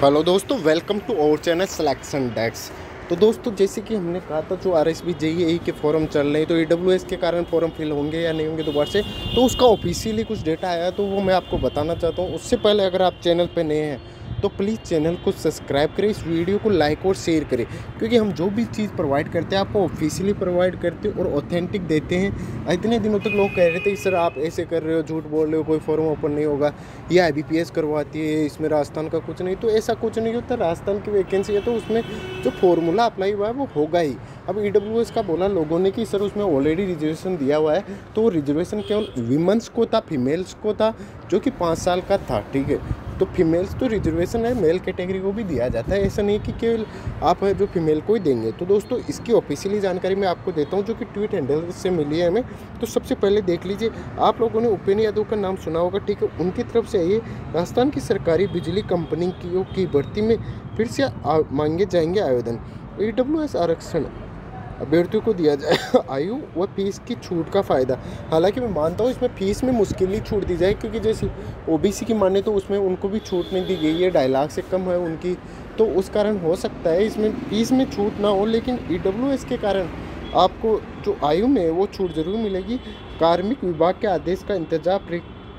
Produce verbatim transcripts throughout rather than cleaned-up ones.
Hello दोस्तों, welcome to our channel selection desk. तो दोस्तों, जैसे कि हमने कहा था, जो R S B J E A के फॉर्म चल रहे हैं, तो ई डब्ल्यू एस के कारण फॉर्म फिल होंगे या नहीं होंगे दोबारा से, तो उसका ऑफिशियली कुछ डेटा आया तो वो मैं आपको बताना चाहता हूँ। उससे पहले अगर आप चैनल पे नए हैं तो प्लीज़ चैनल को सब्सक्राइब करें, इस वीडियो को लाइक और शेयर करें, क्योंकि हम जो भी चीज़ प्रोवाइड करते हैं आपको ऑफिशियली प्रोवाइड करते हैं और ऑथेंटिक देते हैं। इतने दिनों तक लोग कह रहे थे सर आप ऐसे कर रहे हो, झूठ बोल रहे हो, कोई फॉर्म ओपन नहीं होगा, ये आई बी पी एस करवाती है, इसमें राजस्थान का कुछ नहीं। तो ऐसा कुछ नहीं होता, राजस्थान की वैकेंसी है तो उसमें जो फॉर्मूला अप्लाई हुआ है वो होगा ही। अब ई डब्ल्यू एस का बोला लोगों ने कि सर उसमें ऑलरेडी रिजर्वेशन दिया हुआ है, तो वो रिजर्वेशन केवल वीमेंस को था, फीमेल्स को था, जो कि पाँच साल का था। ठीक है, तो फीमेल्स तो रिजर्वेशन है, मेल कैटेगरी को भी दिया जाता है, ऐसा नहीं कि केवल आप जो फीमेल को ही देंगे। तो दोस्तों, इसकी ऑफिशियली जानकारी मैं आपको देता हूं, जो कि ट्वीट हैंडल से मिली है हमें। तो सबसे पहले देख लीजिए, आप लोगों ने उपेंद्र यादव का नाम सुना होगा, ठीक है, उनकी तरफ से ये राजस्थान की सरकारी बिजली कंपनी की, की भर्ती में फिर से मांगे जाएंगे आवेदन। ई डब्ल्यू एस आरक्षण अभ्यर्थियों को दिया जाए आयु व फीस की छूट का फ़ायदा। हालांकि मैं मानता हूँ इसमें फ़ीस में मुश्किल ही छूट दी जाए, क्योंकि जैसे ओ बी सी की माने तो उसमें उनको भी छूट नहीं दी गई है, ढाई लाख से कम है उनकी, तो उस कारण हो सकता है इसमें फीस में छूट ना हो, लेकिन ई डब्ल्यू एस के कारण आपको जो आयु में वो छूट ज़रूर मिलेगी। कार्मिक विभाग के आदेश का इंतजार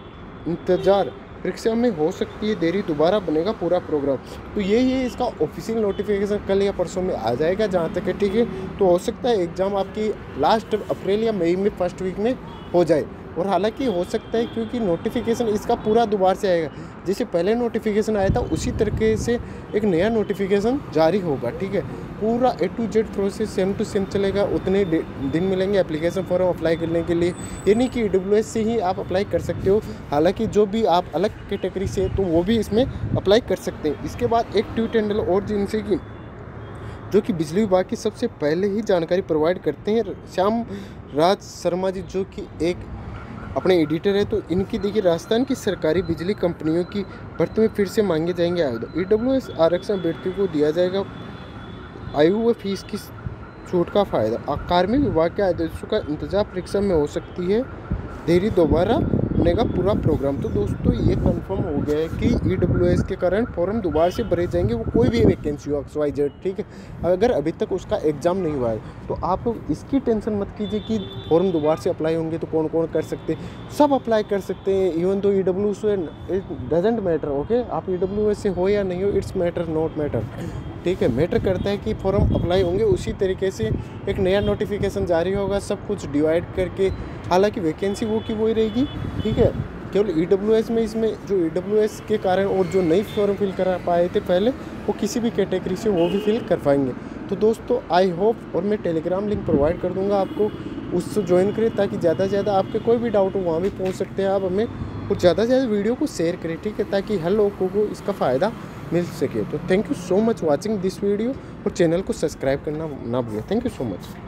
इंतजार परीक्षा में हो सकती है देरी, दोबारा बनेगा पूरा प्रोग्राम। तो ये ये इसका ऑफिशियल नोटिफिकेशन कल या परसों में आ जाएगा जहाँ तक है, ठीक है। तो हो सकता है एग्ज़ाम आपकी लास्ट अप्रैल या मई में फर्स्ट वीक में हो जाए, और हालांकि हो सकता है क्योंकि नोटिफिकेशन इसका पूरा दोबारा से आएगा, जैसे पहले नोटिफिकेशन आया था उसी तरीके से एक नया नोटिफिकेशन जारी होगा। ठीक है, पूरा A to Z process same to same चलेगा, उतने दिन मिलेंगे एप्लीकेशन फॉर्म अप्लाई करने के लिए। ये नहीं कि ई डब्ल्यू एस से ही आप अप्लाई कर सकते हो, हालांकि जो भी आप अलग कैटेगरी से तो वो भी इसमें अप्लाई कर सकते हैं। इसके बाद एक ट्वीट हैंडल और जिनसे कि जो कि बिजली विभाग की सबसे पहले ही जानकारी प्रोवाइड करते हैं, श्याम राज शर्मा जी, जो कि एक अपने एडिटर है। तो इनकी देखिए, राजस्थान की सरकारी बिजली कंपनियों की भर्ती में फिर से मांगे जाएंगे आवेदन। ई डब्ल्यू एस आरक्षण अभ्यर्थियों को दिया जाएगा आयु व फीस की छूट का फ़ायदा। कार्मिक विभाग के आदेशों का इंतजार परीक्षा में हो सकती है देरी, दोबारा बनेगा पूरा प्रोग्राम। तो दोस्तों, ये कंफर्म हो गया है कि ई डब्ल्यू एस के कारण फॉर्म दोबारा से भरे जाएंगे, वो कोई भी वैकेंसी हो एक्स वाई जेड, ठीक है। अगर अभी तक उसका एग्ज़ाम नहीं हुआ है तो आप लोग इसकी टेंशन मत कीजिए कि फॉर्म दोबारा से अप्लाई होंगे तो कौन कौन कर सकते हैं, सब अप्लाई कर सकते हैं। इवन तो E W S it doesn't matter, okay, आप ई डब्ल्यू एस से हो या नहीं हो, इट्स मैटर नॉट मैटर, ठीक है। मैटर करता है कि फॉर्म अप्लाई होंगे। उसी तरीके से एक नया नोटिफिकेशन जारी होगा, सब कुछ डिवाइड करके, हालांकि वैकेंसी वो की वही रहेगी, ठीक है। केवल ई डब्ल्यू एस में, इसमें जो ई डब्ल्यू एस के कारण और जो नई फॉर्म फिल करा पाए थे पहले, वो किसी भी कैटेगरी से वो भी फिल कर पाएंगे। तो दोस्तों, आई होप, और मैं टेलीग्राम लिंक प्रोवाइड कर दूंगा आपको, उससे ज्वाइन करें ताकि ज़्यादा से ज़्यादा आपके कोई भी डाउट हो वहाँ भी पहुँच सकते हैं आप हमें, और ज़्यादा से ज़्यादा वीडियो को शेयर करें, ठीक है, ताकि हर लोगों को इसका फ़ायदा मिल सके। तो thank you so much watching this video, और चैनल को सब्सक्राइब करना ना भूलें। Thank you so much.